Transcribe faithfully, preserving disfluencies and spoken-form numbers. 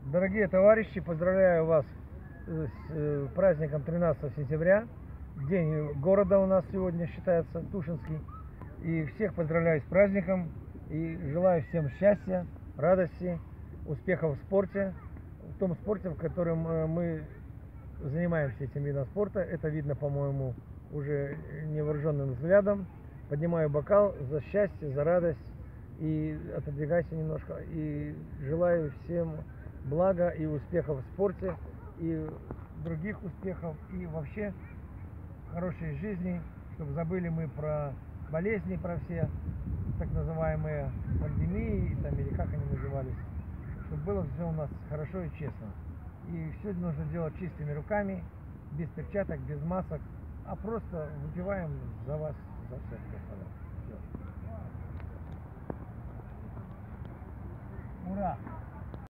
Дорогие товарищи, поздравляю вас с праздником тринадцатого сентября. День города у нас сегодня считается, Тушинский. И всех поздравляю с праздником. И желаю всем счастья, радости, успехов в спорте. В том спорте, в котором мы занимаемся этим видом спорта. Это видно, по-моему, уже невооруженным взглядом. Поднимаю бокал за счастье, за радость. И отодвигайся немножко. И желаю всем блага и успехов в спорте, и других успехов, и вообще хорошей жизни, чтобы забыли мы про болезни, про все так называемые пандемии, там, или как они назывались, чтобы было все у нас хорошо и честно. И все нужно делать чистыми руками, без перчаток, без масок, а просто выпиваем за вас, за всех, господа. Все. Ура!